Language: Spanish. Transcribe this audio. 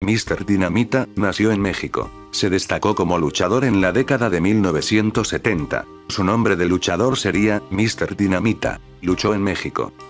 Mr. Dinamita nació en México. Se destacó como luchador en la década de 1970. Su nombre de luchador sería Mr. Dinamita. Luchó en México.